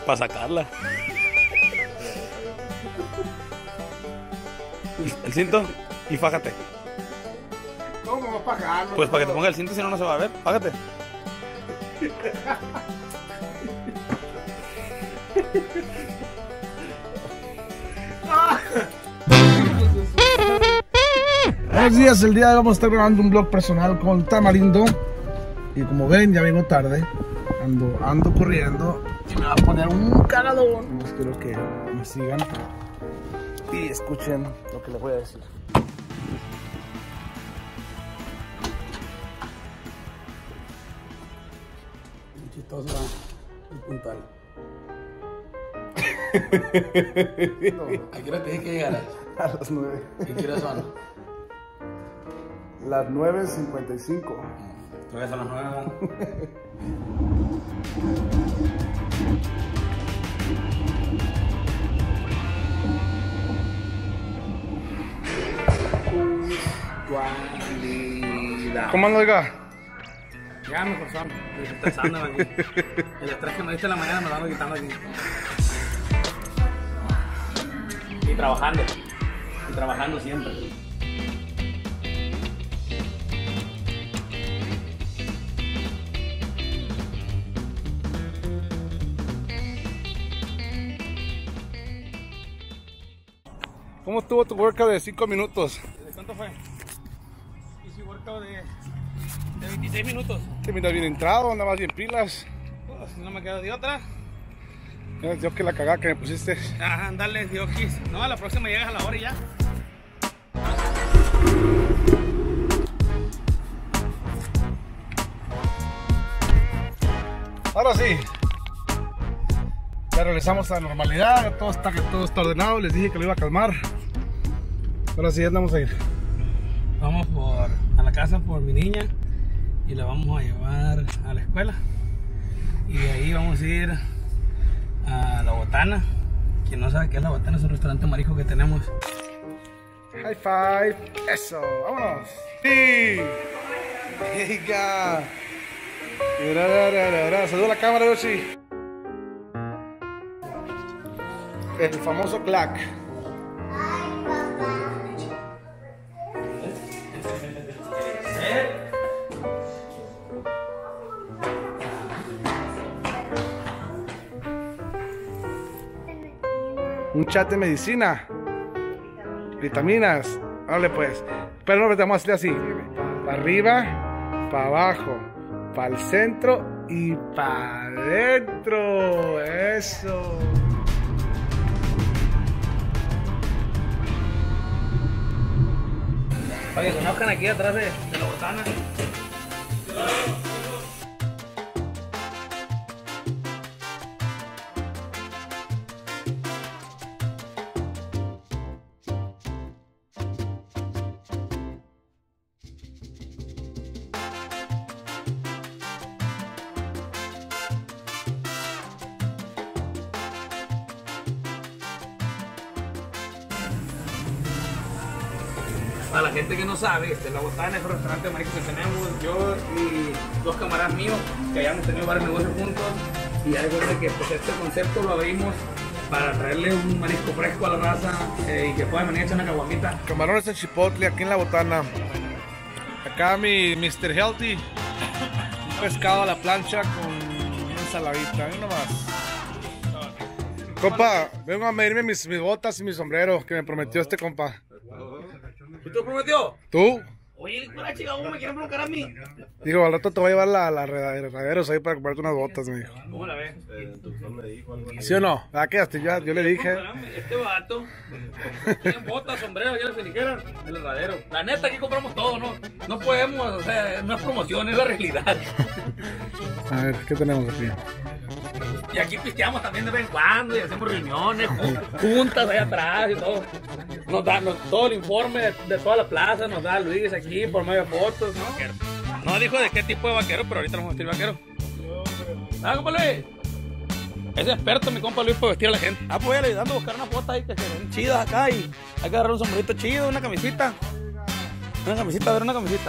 Para sacarla. El cinto y fájate. ¿Cómo va a pagarlo? Pues para que te ponga el cinto, si no, no se va a ver. Fájate. Buenos días, el día de hoy vamos a estar grabando un vlog personal con Tamarindo. Y como ven, ya vengo tarde. Ando corriendo y me va a poner un cagadón. Pues quiero que me sigan y escuchen lo que les voy a decir. Chistosa y puntual. ¿A qué hora te dije que llegaras? A las 9. ¿Y qué hora son? Las 9:55. Todavía son las 9. ¿Cómo ando, oiga? Ya, mejor son. Estresándome aquí. El estrés que me diste en la mañana me lo ando quitando aquí. Y trabajando. Y trabajando siempre. ¿Cómo estuvo tu workout de 5 minutos? ¿De cuánto fue? Hice workout de 26 minutos. Te miras bien entrado, nada más bien pilas. Pues, no me quedo de otra. Yo que la cagada que me pusiste. Ajá, dale, Diokis. No, a la próxima llegas a la hora y ya. Ahora sí. Ya regresamos a la normalidad, todo está ordenado, les dije que lo iba a calmar. Ahora sí, andamos a ir. Vamos a la casa por mi niña y la vamos a llevar a la escuela. Y de ahí vamos a ir a La Botana. Quien no sabe qué es La Botana, es un restaurante marisco que tenemos. High five. Eso, vámonos. Sí. Venga. Saluda a la cámara, Yoshi. El famoso clack. Un chat de medicina, vitaminas, órale pues. Pero no, vamos a hacerle así: para arriba, para abajo, para el centro y para adentro. Eso. Oye, conozcan aquí atrás de La Botana. Para la gente que no sabe, La Botana es un restaurante de marisco que tenemos, yo y dos camaradas míos que hayamos tenido varios negocios juntos, y ya recuerden que pues, este concepto lo abrimos para traerle un marisco fresco a la raza y que puedan venir a echar una caguamita. Camarones en chipotle aquí en La Botana. Acá mi Mr. Healthy, un pescado a la plancha con una ensaladita, ahí nomás. Compa, vengo a medirme mis botas y mi sombrero que me prometió este compa. ¿Y tú prometió? ¿Tú? Oye, la chica, ¿cómo me quieren bloquear a mí? Digo, al rato te voy a llevar la Herraderos ahí para comprarte unas botas, me dijo. ¿Cómo la ves? ¿Sí o no? ¿Ah, quedaste? Ya, yo le dije. Este vato tiene botas, sombreros, ya las finiqueras, el herradero. La neta, aquí compramos todo, ¿no? No podemos, o sea, no es promoción, es la realidad. A ver, ¿qué tenemos aquí? Y aquí pisteamos también de vez en cuando y hacemos reuniones, juntas allá atrás y todo. Nos da todo el informe de toda la plaza, nos da Luis aquí por medio de fotos, ¿no? No dijo de qué tipo de vaquero, pero ahorita nos vamos a vestir vaquero. ¿Ah, compa Luis? Es experto mi compa Luis para vestir a la gente. Ah, pues voy a ir ayudando a buscar unas botas ahí que se ven chidas acá y hay que agarrar un sombrerito chido, una camisita. Una camisita, a ver, una camisita.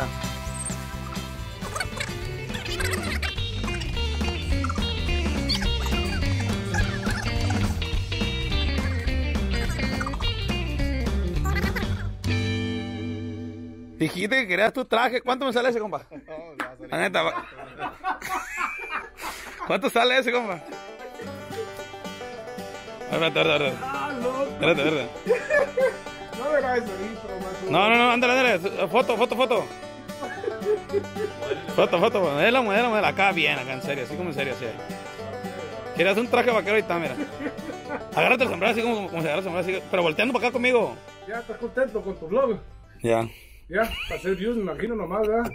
Dijiste que querías tu traje. ¿Cuánto me sale ese, compa? La neta, ¿cuánto sale ese, compa? Espérate. No me grabes ahí, pero más. No, ándale. Foto. Foto. Modela. Acá bien, acá en serio, así como en serio, así. Querías un traje vaquero y está, mira. Agárrate el sombrero así como se agarra el sombrero, así, pero volteando para acá conmigo. Ya, ¿estás contento con tu vlog? Ya. Ya, para hacer views, me imagino nomás, ¿verdad?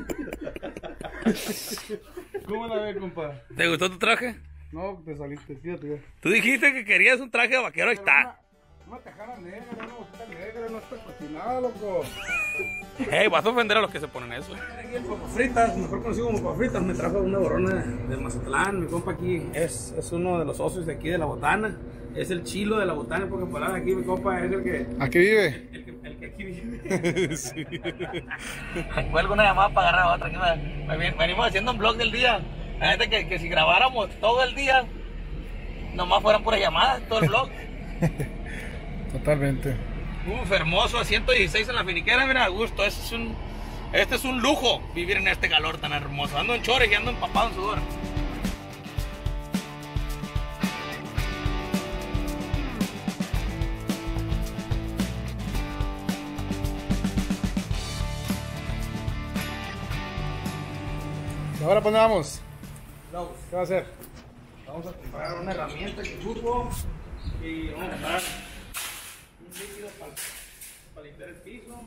¿Cómo la ves, compa? ¿Te gustó tu traje? No, te saliste, fíjate ya. Tú dijiste que querías un traje de vaquero, ahí está. Una tejana negra, una botita negra, no está cocinada, loco. Hey, vas a ofender a los que se ponen eso. Aquí el Papas Fritas, mejor conocido como Papas Fritas, me trajo una borrona de Mazatlán. Mi compa aquí es uno de los socios de aquí de La Botana. Es el chilo de La Botana, porque por aquí mi compa es el que... ¿Aquí vive? El que aquí vive. Sí. Cuelgo una llamada para agarrar otra. Aquí venimos haciendo un vlog del día. La neta que si grabáramos todo el día, nomás fueran puras llamadas, todo el vlog. Totalmente. Hermoso, a 116 en la finiquera, mira, a gusto. Este es un lujo vivir en este calor tan hermoso. Ando en chores y ando empapado en sudor. ¿Y ahora para dónde vamos? ¿Qué va a hacer? Vamos a comprar una herramienta que ocupo y vamos a comprar un líquido para limpiar el piso.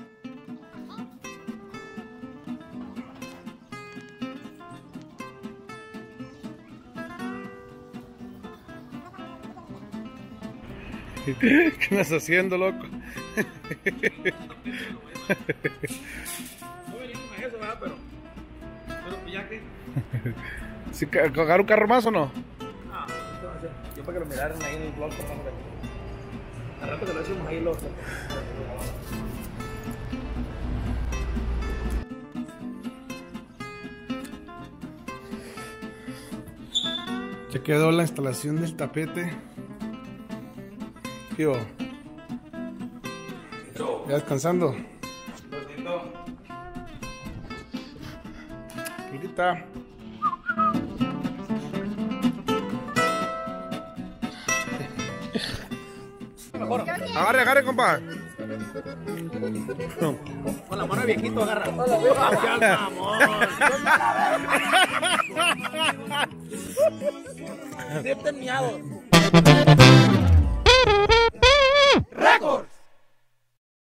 ¿Qué estás haciendo, loco? No venimos a eso, ¿verdad? Pero pues ya que... ¿Sí, ¿agarrar un carro más o no? No, yo para que lo miraran ahí en el blog. Al rato que lo hicimos ahí, loco. Ya quedó la instalación del tapete. Tío, ya descansando. Ahorita. Agarre, compa. Con la mano de viejito agarra. ¡Hola, amor! ¡Siete miados!